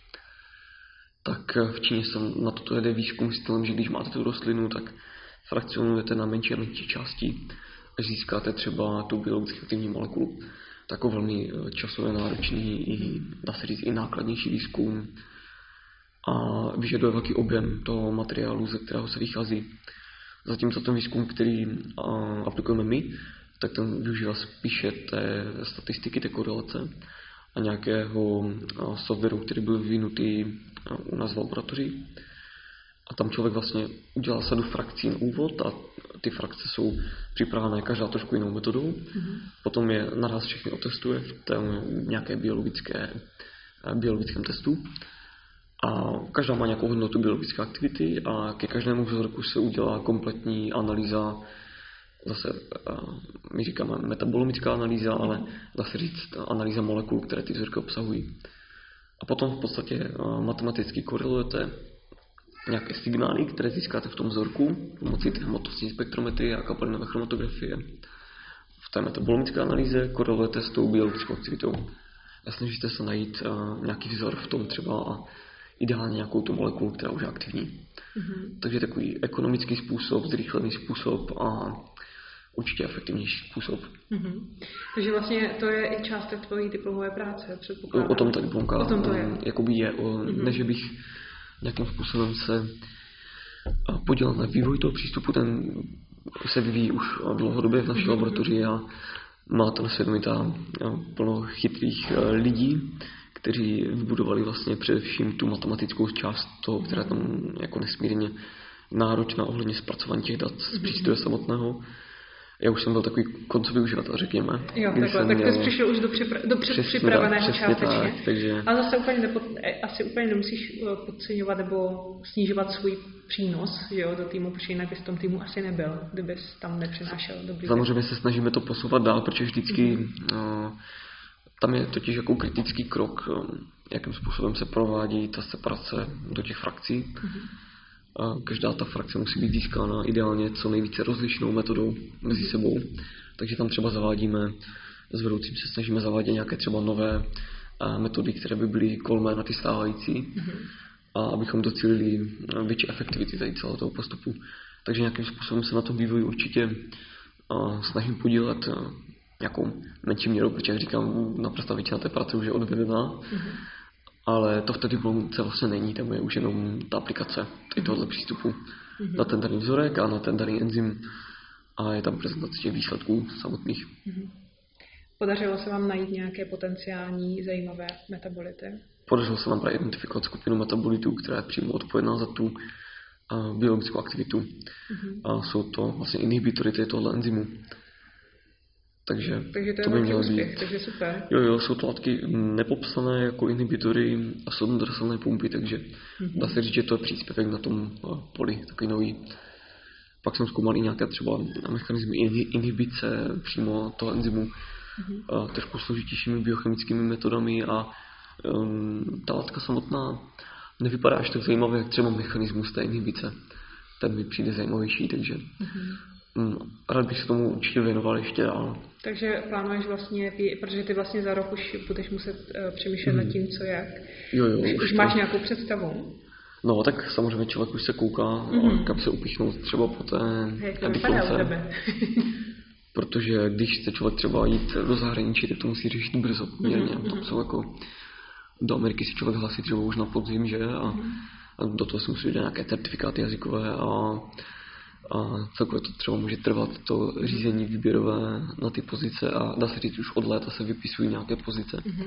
Tak v Číně se na toto jede výzkum s tím, že když máte tu rostlinu, tak frakcionujete na menší a menší části, až získáte třeba tu biologicky aktivní molekulu. Takový velmi časově náročný i, dá se říct, i nákladnější výzkum a vyžaduje velký objem toho materiálu, ze kterého se vychází. Zatímco ten výzkum, který a, aplikujeme my, tak ten využívá spíše té statistiky, té korelace a nějakého a, softwaru, který byl vyvinutý u nás v laboratoři. A tam člověk vlastně udělá sadu frakcí na úvod a ty frakce jsou připravené každá trošku jinou metodou. Mm-hmm. Potom je naraz všechny otestuje v té nějaké biologické, biologickém testu. A každá má nějakou hodnotu biologické aktivity a ke každému vzorku se udělá kompletní analýza, zase my říkáme metabolomická analýza, ale dá se říct analýza molekul, které ty vzorky obsahují. A potom v podstatě matematicky korelujete nějaké signály, které získáte v tom vzorku pomocí té hmotnostní spektrometrie a kapalinové chromatografie. V té metabolomické analýze korelujete s tou biologickou aktivitou a snažíte se najít uh, nějaký vzor v tom třeba a ideálně nějakou tu molekulu, která už je aktivní. Mm-hmm. Takže takový ekonomický způsob, zrychlený způsob a určitě efektivnější způsob. Mm-hmm. Takže vlastně to je i část té tvojí diplomové práce, předpokládám. O tom ta diplomka o tom to je. Jakoby je, o, mm-hmm. ne, že bych nějakým způsobem se podílel na vývoj toho přístupu, ten se vyvíjí už dlouhodobě v naší mm-hmm. laboratoři a má to na svědomí ta plno chytrých lidí, kteří vybudovali vlastně především tu matematickou část toho, která je tam jako nesmírně náročná ohledně zpracování těch dat z přístroje samotného. já už jsem byl takový koncový uživatel, řekněme. Jo, takhle, tak měl... jsi přišel už do, připra- do přesně připraveného tak, částečně. Tak, takže... Ale zase úplně nepod, asi úplně nemusíš podceňovat nebo snižovat svůj přínos, že jo, do týmu, protože jinak bys v tom týmu asi nebyl, kdybys tam nepřinášel dobrý. Samozřejmě se snažíme to posouvat dál, protože vždycky mm-hmm. uh, tam je totiž jako kritický krok, um, jakým způsobem se provádí ta separace do těch frakcí. Mm-hmm. A každá ta frakce musí být získána ideálně co nejvíce rozlišnou metodou mezi sebou. Takže tam třeba zavádíme, s vedoucím se snažíme zavádět nějaké třeba nové metody, které by byly kolmé na ty stávající, mm-hmm. a abychom docílili větší efektivity tady celého toho postupu. Takže nějakým způsobem se na tom vývoji určitě snažím podílet nějakou menší měrou, protože jak říkám, naprosto většina té práce už je odvedená. Mm-hmm. Ale to v té diplomce vlastně není, tam je už jenom ta aplikace tady tohoto přístupu mm-hmm. na ten daný vzorek a na ten daný enzym a je tam prezentace těch výsledků samotných. Mm-hmm. Podařilo se vám najít nějaké potenciální zajímavé metabolity? Podařilo se nám právě identifikovat skupinu metabolitů, která je přímo odpovědná za tu uh, biologickou aktivitu. Mm-hmm. A jsou to vlastně inhibitory tohoto enzymu. Takže, takže to je to by mělo úspěch, být. Takže super. Jo, jo, jsou to látky nepopsané jako inhibitory a jsou drselné pumpy, takže mm-hmm. dá se říct, že to je příspěvek na tom poli, takový nový. Pak jsem zkoumal i nějaké třeba mechanizmy inhibice přímo toho enzymu, mm-hmm. trošku složitějšími biochemickými metodami a um, ta látka samotná nevypadá až tak zajímavě, jak třeba mechanismus té inhibice. Ten mi přijde zajímavější, takže mm-hmm. um, rád bych se tomu určitě věnoval ještě dál. Takže plánuješ vlastně, protože ty vlastně za rok už budeš muset uh, přemýšlet mm. nad tím, co jak. Jo, jo, už, už už to... máš nějakou představu? No, tak samozřejmě člověk už se kouká, mm-hmm. kam se upichnout třeba po té diplomce. Protože když chce člověk třeba jít do zahraničí, tak to musí řešit brzo poměrně. Mm-hmm. Tam jsou jako, do Ameriky si člověk hlasí třeba už na podzim, že? A, mm-hmm. a do toho se musí dělat nějaké certifikáty jazykové a, a celkově to třeba může trvat to řízení výběrové na ty pozice a dá se říct, už od léta se vypisují nějaké pozice. Mm-hmm.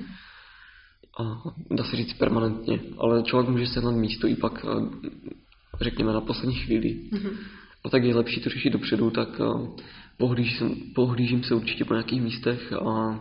A dá se říct permanentně, ale člověk může sehnat místo i pak, řekněme, na poslední chvíli. Mm-hmm. A tak je lepší to řešit dopředu, tak pohlížím, pohlížím se určitě po nějakých místech a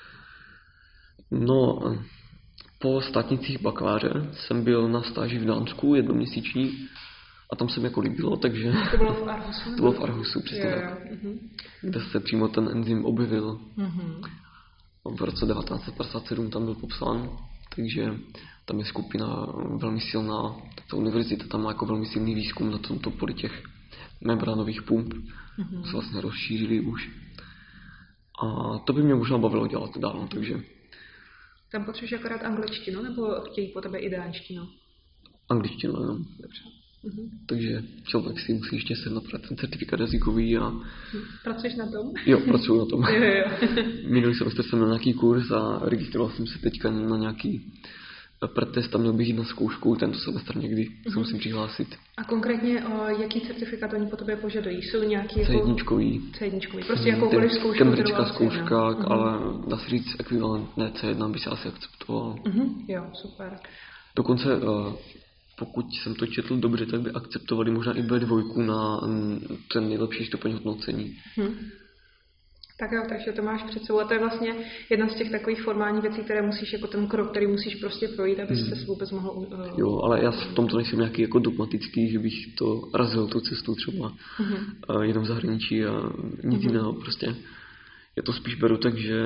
no, po státnicích bakaláře jsem byl na stáži v Dánsku jednoměsíční a tam se mi jako líbilo, takže... To bylo v Arhusu? To bylo v Arhusu, přesně tak. Mm-hmm. Kde se přímo ten enzym objevil. Mm-hmm. V roce devatenáct set padesát sedm tam byl popsán, takže tam je skupina velmi silná. Ta univerzita tam má jako velmi silný výzkum na tomto poli těch membránových pump. Mm-hmm. Se vlastně rozšířili už. A to by mě možná bavilo dělat dál, takže... Tam potřebuješ akorát angličtinu, nebo chtějí po tebe i dánštinu? Angličtinu, jenom. Dobře. Mm-hmm. Takže člověk si musí ještě sehnat ten certifikát jazykový a... Pracuješ na tom? Jo, pracuji na tom. jo, jo. Minulý semestr jsem měl nějaký kurz a registroval jsem se teďka na nějaký pretest a měl bych jít na zkoušku, tento semestr někdy mm-hmm. se musím přihlásit. A konkrétně o jaký certifikát oni po tobě požadují? Jsou nějaký jako... C jedna. C jedna. Prostě jakoukoliv zkoušku? Cambridgeská zkouška, mm-hmm. ale dá se říct ekvivalentné C jedna by se asi akceptoval. Mm-hmm. Jo, super. Dokonce pokud jsem to četl dobře, tak by akceptovali možná i bé dva na ten nejlepší stupeň hodnocení. Hmm. Tak jo, takže to máš před sebou. A to je vlastně jedna z těch takových formálních věcí, které musíš, jako ten krok, který musíš prostě projít, aby hmm. se vůbec mohl... Uh, jo, ale já v tomto nejsem nějaký jako dogmatický, že bych to razil tu cestu třeba hmm. uh, jenom v zahraničí a nic hmm. jiného prostě. Já to spíš beru tak, že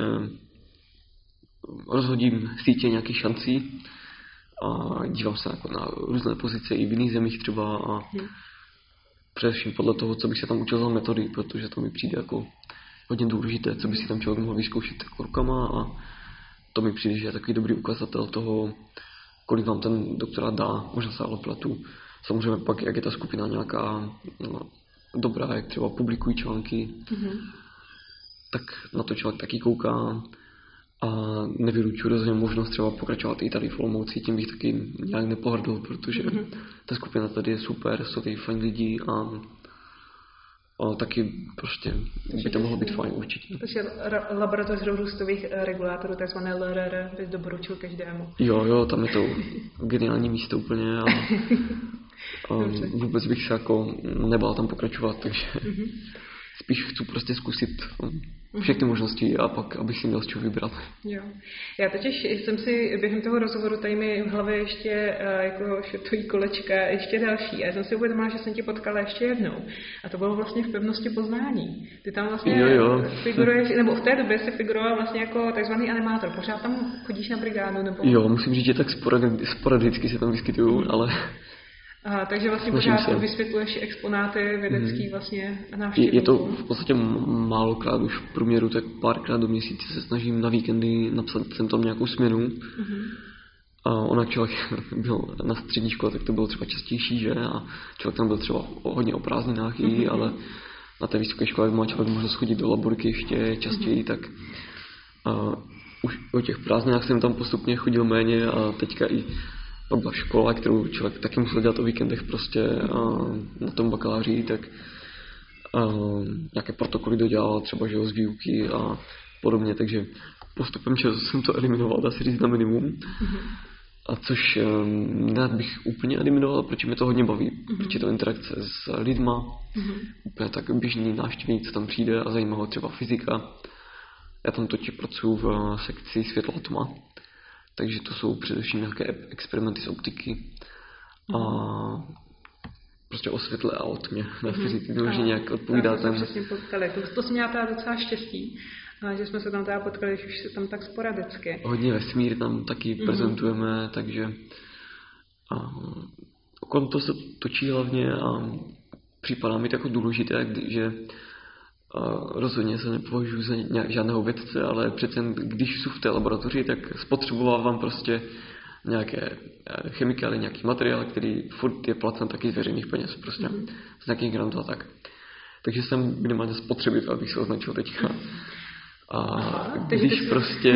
rozhodím sítě nějakých šancí a dívám se jako na různé pozice i v jiných zemích třeba a hmm. především podle toho, co bych se tam učil za metody, protože to mi přijde jako hodně důležité, co by si tam člověk mohl vyzkoušet jako rukama a to mi přijde, že je takový dobrý ukazatel toho, kolik vám ten doktorát dá, možná se ale pletu. Samozřejmě pak, jak je ta skupina nějaká no, dobrá, jak třeba publikují články, hmm. tak na to člověk taky kouká. A nevylučuji rozhodně možnost třeba pokračovat i tady v Olomouci, tím bych taky nějak nepohrdl, protože mm-hmm. ta skupina tady je super, jsou tady fajn lidi a, a taky prostě by to mohlo být fajn určitě. Takže laboratoř růstových regulátorů, takzvané L R R, bys doporučil každému. Jo, jo, tam je to geniální místo úplně a, a vůbec bych se jako nebál tam pokračovat, takže... Mm-hmm. spíš chci prostě zkusit všechny možnosti a pak, abych si měl z čeho vybrat. Jo. Já totiž jsem si během toho rozhovoru tady mi v hlavě ještě jako šeptují kolečka, ještě další. A já jsem si uvědomila, že jsem tě potkala ještě jednou. A to bylo vlastně v Pevnosti Poznání. Ty tam vlastně jo, jo. figuruješ, nebo v té době jsi figuroval vlastně jako takzvaný animátor. Pořád tam chodíš na brigádu? Nebo... Jo, musím říct, že tak sporadicky se tam vyskytuju, mm. ale... Aha, takže vlastně pořád vysvětluješ exponáty vědecký mm. vlastně návštěvníků. Je to v podstatě málokrát, už v průměru tak párkrát do měsíce se snažím na víkendy napsat sem tam nějakou směnu. Mm. A ona člověk byl na střední škole, tak to bylo třeba častější, že? A člověk tam byl třeba hodně o prázdninách i, mm. ale na té vysoké škole, jak má člověk možnost chodit do laborky ještě častěji, mm. tak a už o těch prázdninách jsem tam postupně chodil méně a teďka i pak byla škola, kterou člověk taky musel dělat o víkendech prostě a na tom bakaláři, tak a nějaké protokoly dodělal třeba že z výuky a podobně, takže postupem času jsem to eliminoval, dá se říct na minimum. Mm-hmm. A což nerad bych úplně eliminoval, protože mě to hodně baví, mm-hmm. protože to interakce s lidma, mm-hmm. úplně tak běžný návštěvník, co tam přijde a zajímá ho třeba fyzika. Já tam totiž pracuji v sekci světla a tma. Takže to jsou především nějaké experimenty z optiky a prostě o světle a o tmě. Dá se říct, že nějak odpovídá ten... Přesně potkali. To, to jsem měla teda docela štěstí, že jsme se tam teda potkali, že už se tam tak sporadicky. Hodně vesmír tam taky mm-hmm. prezentujeme, takže a, okolo to se točí hlavně a připadá mi to jako důležité, že a rozhodně se nepovažuji za nějak, žádného vědce, ale přece když jsem v té laboratoři, tak spotřebovávám prostě nějaké chemikály, nějaký materiál, který furt je placen taky z veřejných peněz, prostě mm. z nějakých grantů a tak. Takže jsem minimálně spotřebitel, abych se označil teďka. A Aha, když si... prostě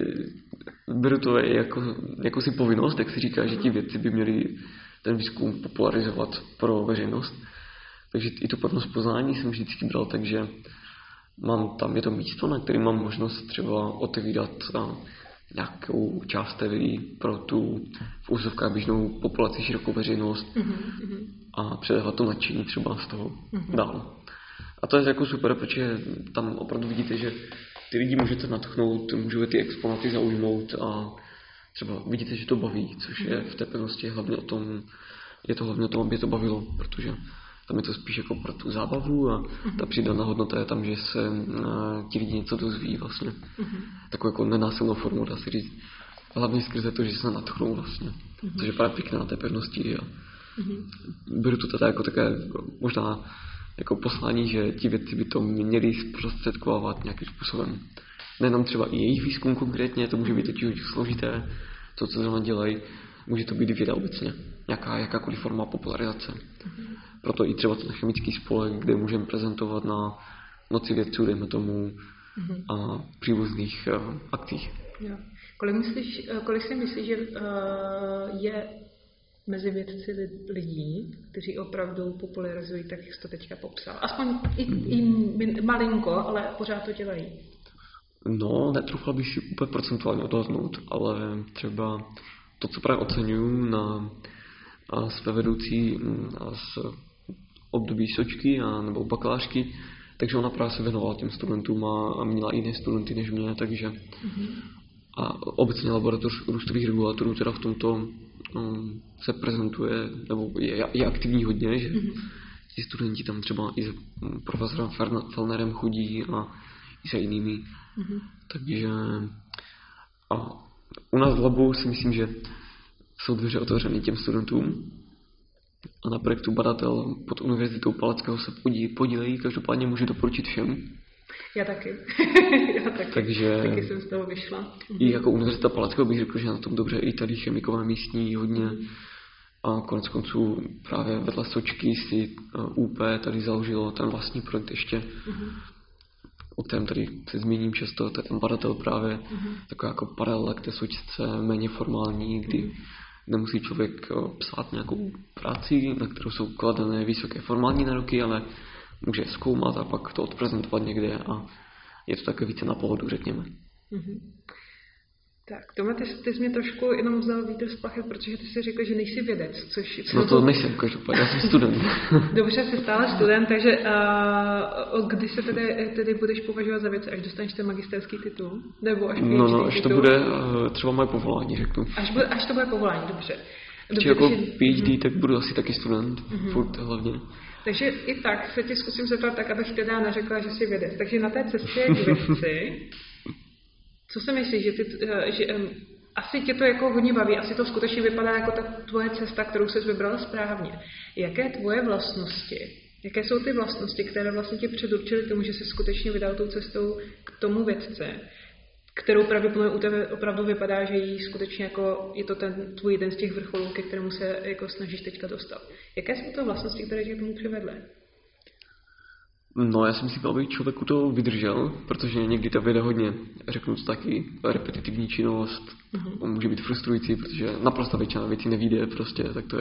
beru to jako, jako si povinnost, tak si říká, že ti vědci by měli ten výzkum popularizovat pro veřejnost. Takže i tu Pevnost Poznání jsem vždycky bral, takže mám tam je to místo, na kterém mám možnost třeba otevírat nějakou část té vědy pro tu v úzovkách běžnou populaci, širokou veřejnost mm-hmm. a předávat to nadšení třeba z toho mm-hmm. dál. A to je jako super, protože tam opravdu vidíte, že ty lidi můžete natchnout, můžete ty exponáty zaujmout a třeba vidíte, že to baví, což je v té pevnosti hlavně o tom, je to hlavně o tom, aby to bavilo, protože tam je to spíš jako pro tu zábavu a ta přidaná hodnota je tam, že se uh, ti lidi něco dozví vlastně. Uh-huh. Takovou jako nenásilnou formu, dá se říct. Hlavně skrze to, že se natchnou vlastně. Uh-huh. Což je právě pěkné na té pevnosti. A uh-huh. beru to teda jako také možná jako poslání, že ti vědci by to měli zprostředkovávat nějakým způsobem. Nejenom třeba i jejich výzkum konkrétně, to může být totiž složité, to, co zrovna dělají. Může to být věda obecně, nějaká, jakákoliv forma popularizace. Mm-hmm. Proto i třeba ten chemický spolek, kde můžeme prezentovat na noci vědců, dejme tomu, mm-hmm. a příbuzných uh, akcích. Jo. Kolik, myslíš, kolik si myslíš, že uh, je mezi vědci lidí, kteří opravdu popularizují, tak jak jsi to teďka popsal? Aspoň i, i malinko, ale pořád to dělají. No, netrufla bych si úplně procentuálně odhadnout, ale třeba to, co právě oceňuju na a své vedoucí a z období sočky a nebo bakalářky, takže ona právě se věnovala těm studentům a, a měla jiné studenty než mě, takže mm-hmm. a obecně laboratoř růstových regulátorů teda v tomto um, se prezentuje, nebo je, je aktivní hodně, že mm-hmm. ti studenti tam třeba i s profesorem Fellnerem chodí a i se jinými, mm-hmm. takže a u nás v labu si myslím, že jsou dveře otevřené těm studentům a na projektu Badatel pod Univerzitou Palackého se podílejí, každopádně můžu doporučit všem. Já taky. Já taky. Takže taky jsem z toho vyšla. I jako Univerzita Palackého bych řekl, že na tom dobře i tady chemikové místní hodně a konec konců právě vedle Sočky si U P tady založilo ten vlastní projekt ještě. Uh-huh. O kterém tady se zmíním často, to je ten Badatel právě, uh-huh. taková jako paralela k té Sočce, méně formální, kdy uh-huh. nemusí člověk psát nějakou práci, na kterou jsou kladené vysoké formální nároky, ale může zkoumat a pak to odprezentovat někde a je to také více na pohodu, řekněme. Uh-huh. Tak, Tome, ty, ty jsi mě trošku jenom vzal vítr z plachet, protože ty jsi řekl, že nejsi vědec, což... No to nejsem, každopádně, já jsem student. Dobře, jsi stále student, takže uh, kdy se tedy, tedy budeš považovat za vědce, až dostaneš ten magisterský titul? Nebo až No, no, až titul? To bude uh, třeba moje povolání, řeknu. Až, bude, až to bude povolání, dobře. Dobře, jako PhD, mm. tak budu asi taky student, mm-hmm. furt hlavně. Takže i tak se tě zkusím zeptat tak, abych teda neřekla, že jsi vědec. Takže na té cestě k vědci, co si myslíš, že, ty, že um, asi tě to jako hodně baví, asi to skutečně vypadá jako ta tvoje cesta, kterou jsi vybrala správně. Jaké tvoje vlastnosti, jaké jsou ty vlastnosti, které vlastně tě předurčily tomu, že jsi skutečně vydal tou cestou k tomu vědce, kterou pravděpodobně u tebe opravdu vypadá, že jí skutečně jako je to ten tvůj jeden z těch vrcholů, ke kterému se jako snažíš teďka dostat. Jaké jsou to vlastnosti, které tě k tomu přivedly? No, já si myslím, aby člověku to vydržel, protože někdy ta věda hodně, řeknu to taky, repetitivní činnost, uh-huh. může být frustrující, protože naprosto většina věcí nevíde, prostě, tak to je.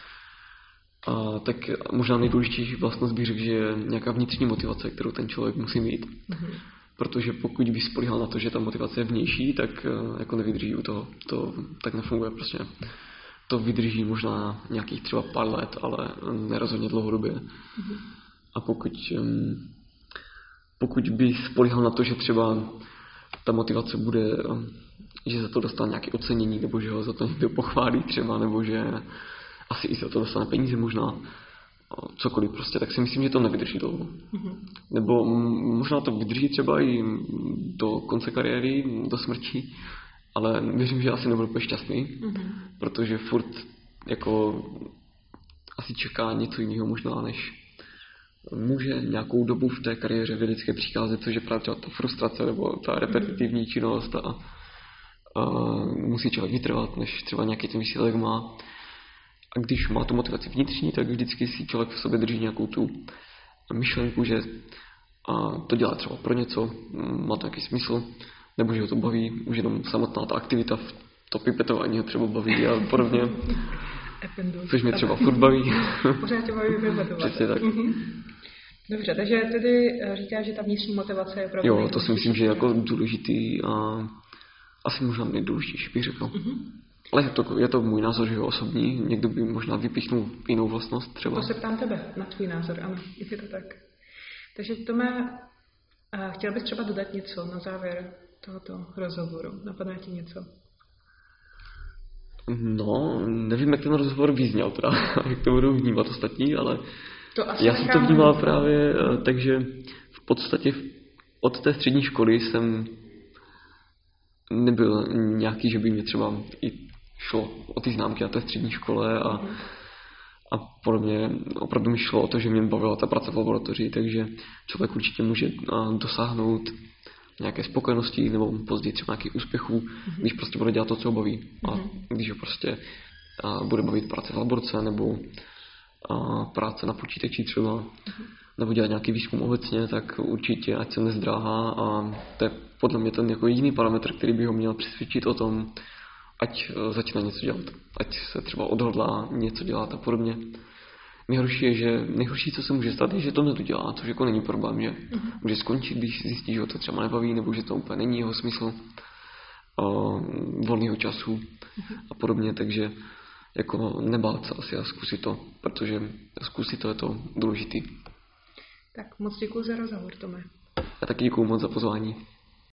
A tak možná nejdůležitější vlastnost bych řekl, že je nějaká vnitřní motivace, kterou ten člověk musí mít. Uh-huh. Protože pokud by spolíhal na to, že ta motivace je vnější, tak jako nevydrží u toho, to tak nefunguje prostě. To vydrží možná nějakých třeba pár let, ale nerozhodně dlouhodobě. Uh-huh. A pokud, pokud by spolíhal na to, že třeba ta motivace bude, že za to dostane nějaké ocenění, nebo že ho za to někdo pochválí třeba, nebo že asi i za to dostane peníze možná, cokoliv prostě, tak si myslím, že to nevydrží dlouho. Mm-hmm. Nebo možná to vydrží třeba i do konce kariéry, do smrti, ale věřím, že asi nebudu šťastný, mm-hmm. protože furt jako asi čeká něco jiného možná, než může nějakou dobu v té kariéře vědecké přicházet, což je právě třeba ta frustrace nebo ta repetitivní činnost a, a musí člověk vytrvat, než třeba nějaký ten výsledek má. A když má tu motivaci vnitřní, tak vždycky si člověk v sobě drží nějakou tu myšlenku, že a to dělá třeba pro něco, má to nějaký smysl, nebo že ho to baví, už jenom samotná ta aktivita, to pipetování ho třeba baví a podobně. Což mě třeba furt baví. Pořád tě baví pipetovat. Přesně tak. Dobře, takže tedy říkáš, že ta vnitřní motivace je opravdu... Jo, to si myslím, že je jako důležitý a asi možná nejdůležitější, bych řekl. Uh-huh. Ale je to, je to můj názor, že je osobní. Někdo by možná vypíchnul jinou vlastnost třeba. To se ptám tebe na tvůj názor, ano, je to tak. Takže Tome, chtěl bys třeba dodat něco na závěr tohoto rozhovoru? Napadá ti něco? No, nevím, jak ten rozhovor vyzněl teda, jak to budou vnímat ostatní, ale to asi já jsem to vnímal právě, takže v podstatě od té střední školy jsem nebyl nějaký, že by mě třeba i šlo o ty známky na té střední škole a, a podobně. Opravdu mi šlo o to, že mě bavila ta práce v laboratoři, takže člověk určitě může dosáhnout nějaké spokojenosti nebo později třeba nějakých úspěchů, mm-hmm. když prostě bude dělat to, co ho baví. A když ho prostě a, bude bavit práce v laborce nebo a, práce na počítači třeba, mm-hmm. nebo dělat nějaký výzkum obecně, tak určitě ať se nezdráhá a to je podle mě ten jako jediný parametr, který by ho měl přesvědčit o tom, ať začne něco dělat, ať se třeba odhodlá něco dělat a podobně. Nejhorší je, že nejhorší, co se může stát, je, že to nedodělá, což jako není problém, že uh-huh. může skončit, když zjistí, že ho to třeba nebaví, nebo že to úplně není jeho smysl uh, volného času uh-huh. a podobně, takže jako nebát se asi a zkusit to, protože zkusit to je to důležitý. Tak moc děkuji za rozhovor, Tome. Já taky děkuji moc za pozvání.